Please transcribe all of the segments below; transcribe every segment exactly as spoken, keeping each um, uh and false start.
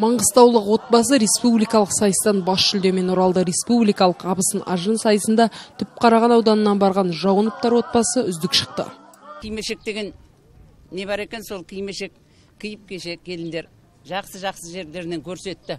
Маңғыстаулық отбасы республикалық сайыстан бас жүлдемен оралды. Республикалық абысын ажын сайысында Түпқараған ауданынан барған Жауыновтар отбасы үздік шықты. Кимешек деген не бар екен, сол кимешек киіп кеше келіндер жақсы-жақсы жерлерінен көрсетті.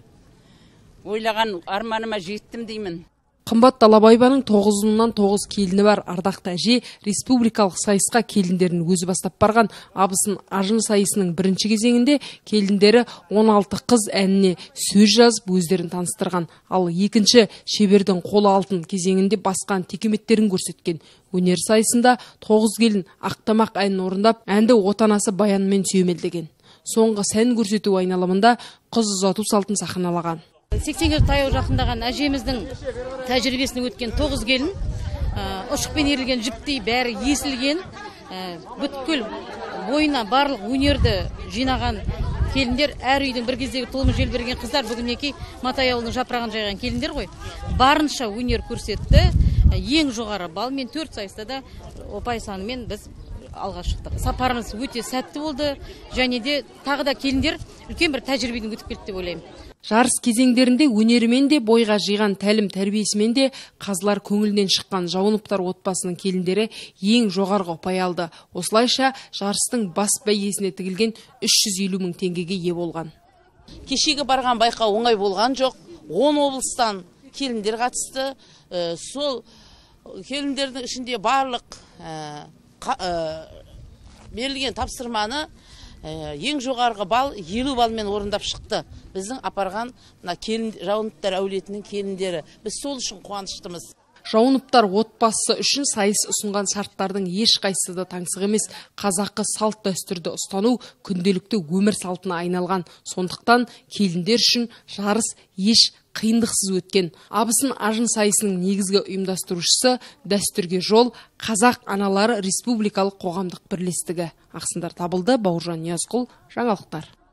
Ойлаған арманыма жеттім деймін. Қымбат Далабаеваның тоғызынан тоғыз келіні бар. Ардақты әже республикалық сайысқа келіндерін өзі бастап барған. Абысын ажын сайысының бірінші кезеңінде келіндері он алты қыз әніне сөз жазып өздерін таныстырған. Ал екінші шебердің қолы алтын кезеңінде басқан текеметтерін көрсеткен. Өнер сайысында тоғыз келін ақтамақ әнін орындап, әнді отанасы баянмен сүйемелдеген. Соңғы сән көрсету айналымында қыз ұзату салтын сахналаған. сексенге таяу жақындаған әжеміздің тәжірибесінен өткен тоғыз келін, ұшықпен ерілген жіптей бәрі есілген, бүткіл бойына барлық өнерді жинаған келіндер, әр үйдің бір кездегі толымы жел берген қыздар, бүгіннеки Матай ауылының жапырағын жайған келіндер ғой. Барынша өнер көрсетті, ең жоғары балмен төрт сайыста да ұпай санымен біз алға шықтық. Сапарымыз өте сәтті болды, және де тағы да келіндер үлкен бір тәжірибеден өтіп келді деп ойлаймын. Жарыс кезеңдерінде өнерімен де, бойға жиған тәлім тәрбиесімен де қазылар көңілінен шыққан Жауыновтар отбасының келіндері ең жоғарғы ұпай алды. Осылайша жарыстың бас бәйгесіне тігілген үш жүз елу мың теңгеге ие болған. Кешегі барған байқау оңай болған жоқ. он облыстан келіндер қатысты. Ә, сол келіндердің ішінде барлық ә, қа, ә, берілген тапсырманы ең жоғарғы бал елу балмен орындап шықты. Біздің апарған Жауыновтар әулетінің келіндері. Біз сол үшін қуаныштымыз. Жауыновтар отбасы үшін сайыс ұсынған шарттардың ешқайсысы да таңсық емес. Қазақы салт дәстүрді ұстану күнделікті өмір салтына айналған. Сондықтан келіндер үшін жарыс еш қиындықсыз өткен. Абысын ажын сайысының негізгі ұйымдастырушысы дәстүрге жол Қазақ аналары республикалық қоғамдық бірлестігі. Ақсындар Табылды, Бауыржан Ниязқұл, жаңалықтар.